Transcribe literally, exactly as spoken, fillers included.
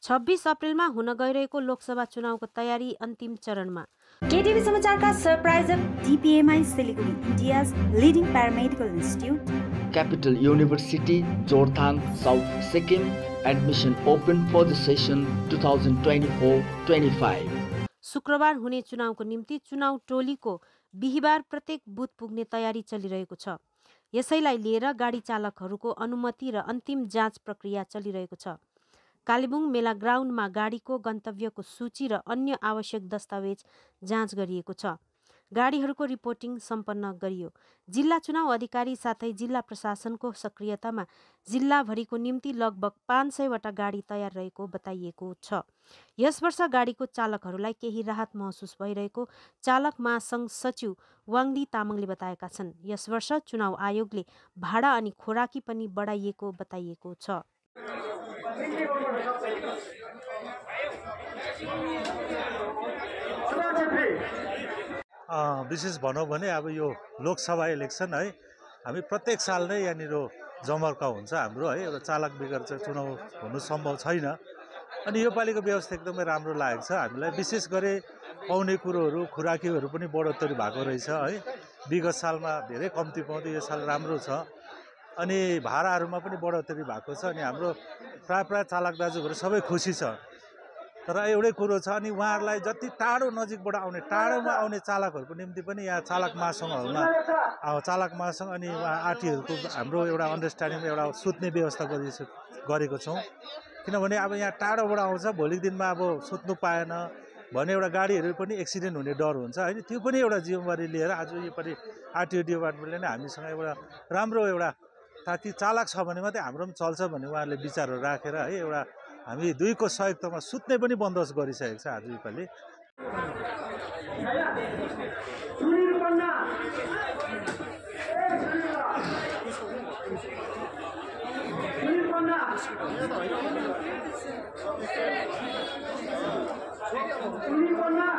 छब्बीस अप्रेलमा हुन गइरहेको लोकसभा चुनावको तयारी अन्तिम चरणमा। केटिभी समाचारका सरप्राइजर DPMI Siliguri, India's leading paramedical institute, capital university Jorethang south Sikkim, admission open for the session two thousand twenty four twenty five. शुक्रबार हुने चुनावको निम्ति चुनाव टोलीको बिहिबार प्रत्येक बुथ पुग्ने तयारी चलिरहेको छ। यसैलाई लिएर गाडी चालकहरूको अनुमति र अन्तिम जाँच प्रक्रिया चलिरहेको छ। कालेबुङ मेला ग्राउन्डमा गाडीको गन्तव्यको सूची र अन्य आवश्यक दस्तावेज जाँच गरिएको छ। गाडीहरूको रिपोर्टिङ सम्पन्न गरियो। जिल्ला चुनाव अधिकारी साथै जिल्ला प्रशासनको सक्रियतामा जिल्लाभरिको निम्ति लगभग पाँच सयवटा गाडी तयार रहेको बताइएको छ। यस वर्ष गाडीको चालकहरूलाई केही राहत महसुस भइरहेको चालक महासङ्घ सचिव वाङदी तामाङले बताएका छन्। यस वर्ष चुनाव आयोगले भाडा अनि खोराकी पनि बढाइएको बताइएको छ। विशेष भनौँ भने अब यो लोकसभा इलेक्सन है, हामी प्रत्येक साल नै यहाँनिर जमर्का हुन्छ हाम्रो है। एउटा चालक बेगर चाहिँ चुनाव हुनु सम्भव छैन। अनि योपालिको व्यवस्था एकदमै राम्रो लागेको छ हामीलाई। विशेष गरी पाउने कुरोहरू खुराकीहरू पनि बढोत्तरी भएको रहेछ है। विगत सालमा धेरै कम्ती पाउँथ्यो, यो साल राम्रो छ। अनि भाडाहरूमा पनि बढोत्तरी भएको छ। अनि हाम्रो प्राय प्राय चालक दाजुहरू सबै खुसी छ। तर एउटै कुरो छ, अनि उहाँहरूलाई जति टाढो नजिकबाट आउने टाढोमा आउने चालकहरूको निम्ति पनि यहाँ चालक महासङ्घहरूमा चालक महासङ्घ अनि उहाँ आरटीहरूको हाम्रो एउटा अन्डरस्ट्यान्डिङ एउटा सुत्ने व्यवस्था गरेको छौँ। किनभने अब यहाँ टाढोबाट आउँछ, भोलिको दिनमा अब सुत्नु पाएन भने एउटा गाडीहरू पनि एक्सिडेन्ट हुने डर हुन्छ होइन। त्यो पनि एउटा जिम्मेवारी लिएर आज योपालि आरटीओ डिपार्टमेन्टले नै हामीसँग एउटा राम्रो एउटा ताकि चालक छ भने मात्रै हाम्रो पनि चल्छ भन्ने उहाँहरूले विचारहरू राखेर है एउटा हामी दुईको सहयोगतामा सुत्ने पनि बन्दोबस्त गरिसकेको छ आज योपालि। Unicorn